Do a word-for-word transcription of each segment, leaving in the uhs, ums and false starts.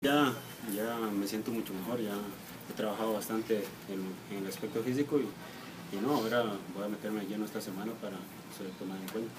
Ya, ya me siento mucho mejor, ya he trabajado bastante en, en el aspecto físico y, y no, ahora voy a meterme lleno esta semana para ser tomado en cuenta.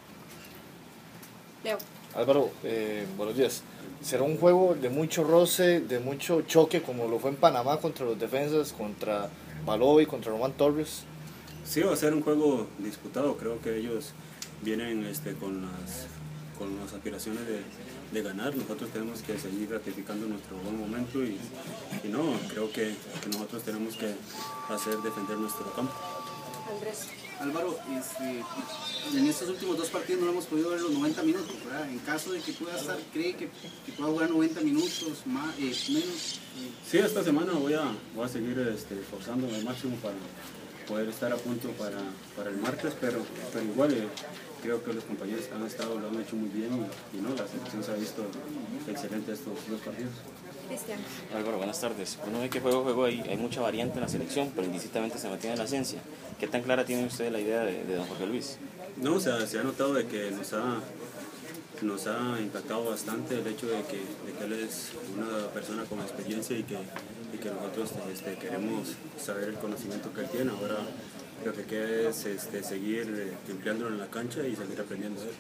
Leo. Álvaro, eh, buenos días. ¿Será un juego de mucho roce, de mucho choque, como lo fue en Panamá contra los defensas, contra Baloy, contra Román Torres? Sí, va a ser un juego disputado, creo que ellos vienen este, con, las, con las aspiraciones de, de ganar, nosotros tenemos que seguir ratificando nuestro buen momento y, y no, creo que, que nosotros tenemos que hacer defender nuestro campo. Andrés. Álvaro, este, en estos últimos dos partidos no hemos podido ver los noventa minutos, ¿verdad? En caso de que pueda estar, ¿cree que, que pueda jugar noventa minutos, más, eh, menos? Sí, esta semana voy a, voy a seguir este, esforzándome al máximo para poder estar a punto para, para el martes, pero, pero igual eh, creo que los compañeros que han estado lo han hecho muy bien y, y no, la selección se ha visto excelente estos dos partidos. Cristian. Álvaro, buenas tardes. Uno ve que juego a juego hay, hay mucha variante en la selección, pero indistintamente se mantiene la esencia. ¿Qué tan clara tiene usted la idea de, de don Jorge Luis? No, o sea, se ha notado de que nos ha, nos ha impactado bastante el hecho de que, de que él es una persona con experiencia y que, y que nosotros este, queremos saber el conocimiento que él tiene. Ahora lo que queda es este, seguir eh, empleándolo en la cancha y seguir aprendiendo de él.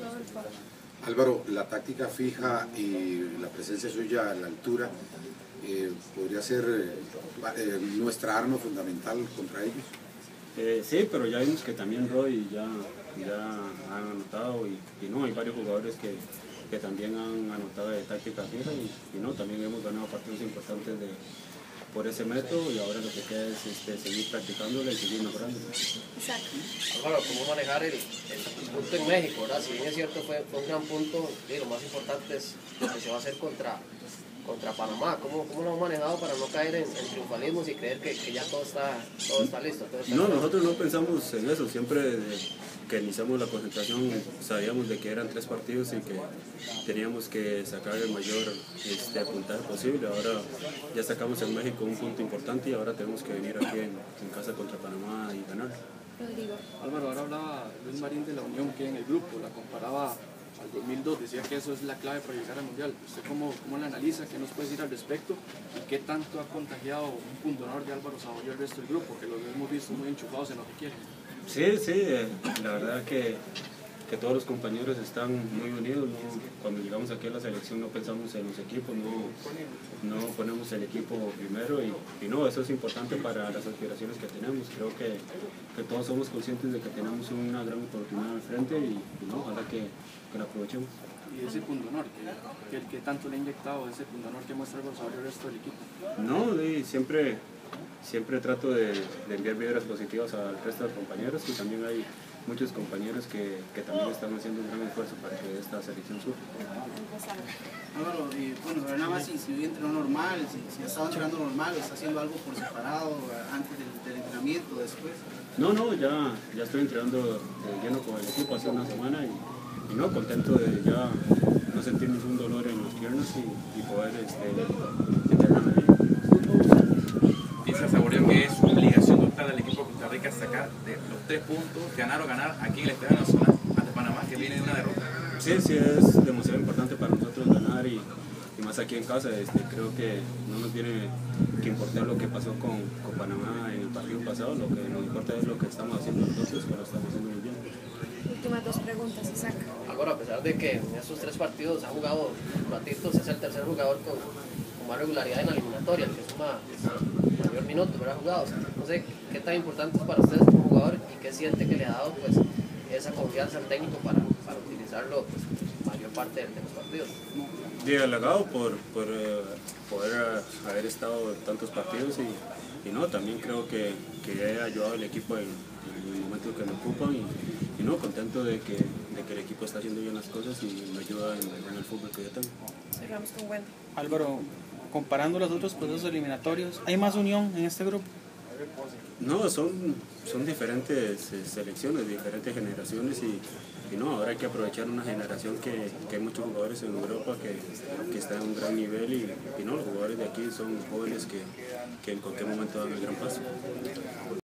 Álvaro, la táctica fija y la presencia suya a la altura eh, podría ser eh, nuestra arma fundamental contra ellos. Eh, sí, pero ya vimos que también Roy ya, ya han anotado y, y no, hay varios jugadores que, que también han anotado de táctica fija y, y no, también hemos ganado partidos importantes de, por ese método y ahora lo que queda es este, seguir practicándolo y seguir mejorando. Isaac. Álvaro, ¿cómo manejar el, el punto en México, verdad? Si bien es cierto, fue, fue un gran punto, y lo más importante es lo que se va a hacer contra, contra Panamá. ¿Cómo, cómo lo han manejado para no caer en, en triunfalismos y creer que, que ya todo está, todo está listo? Todo está No, listo? nosotros no pensamos en eso, siempre desde que iniciamos la concentración sabíamos de que eran tres partidos y que teníamos que sacar el mayor este, puntaje posible. Ahora ya sacamos en México un punto importante y ahora tenemos que venir aquí en, en casa contra Panamá y ganar. Rodrigo. Álvaro, ahora hablaba Luis Marín de la unión que hay en el grupo, la comparaba al dos mil dos, decía que eso es la clave para llegar al Mundial. ¿Usted cómo, cómo la analiza? ¿Qué nos puede decir al respecto? ¿Y qué tanto ha contagiado un punto honor de Álvaro Saborío al resto del grupo, que los hemos visto muy enchufados en lo que quieren? Sí, sí, eh, la verdad que, que todos los compañeros están muy unidos, ¿no? Cuando llegamos aquí a la selección no pensamos en los equipos, no, no ponemos el equipo primero y, y no, eso es importante para las aspiraciones que tenemos. Creo que, que todos somos conscientes de que tenemos una gran oportunidad al frente y, y no, ojalá que, que la aprovechemos. Y ese punto honor, que, que, que tanto le ha inyectado, ese punto honor que muestra Álvaro Saborío al resto del equipo. No, sí, siempre... Siempre trato de, de enviar vibras positivas al resto de compañeros y también hay muchos compañeros que, que también están haciendo un gran esfuerzo para que esta selección surja. Álvaro, eh, bueno, nada más si, si hoy entrenó normal, si, si ha estado entrenando normal, está haciendo algo por separado, antes del, del entrenamiento, después. No, no, ya, ya estoy entrenando de lleno con el equipo hace una semana y, y no, contento de ya no sentir ningún dolor en las piernas y, y poder este, entrenarme bien. Piensa Saborío que es una obligación total del equipo de Costa Rica sacar de los tres puntos, ganar o ganar aquí en el Estadio Nacional ante Panamá, que viene de una derrota. Sí, sí, es demasiado importante para nosotros ganar y, y más aquí en casa. Este, creo que no nos tiene que importar lo que pasó con, con Panamá en el partido pasado, lo que nos importa es lo que estamos haciendo nosotros, que lo estamos haciendo muy bien. Últimas dos preguntas, Isaac. Álvaro, a pesar de que en estos tres partidos ha jugado ratitos, es el tercer jugador con, con más regularidad en la eliminatoria, que suma mayor minuto, ¿verdad? Jugados. No sé qué tan importante es para ustedes como jugador y qué siente que le ha dado pues, esa confianza al técnico para, para utilizarlo pues, mayor parte de, de los partidos. Sí, halagado por, por eh, poder uh, haber estado en tantos partidos y, y no, también creo que, que he ayudado al equipo en, en el momento que me ocupan y, y no, contento de que, de que el equipo está haciendo bien las cosas y me ayuda en, en el fútbol que yo tengo. Cerramos con Wendy. Álvaro, comparando los otros procesos eliminatorios, ¿hay más unión en este grupo? No, son, son diferentes eh, selecciones, diferentes generaciones y, y no, ahora hay que aprovechar una generación que, que hay muchos jugadores en Europa que, que están en un gran nivel y, y no, los jugadores de aquí son jóvenes que, que en cualquier momento dan el gran paso.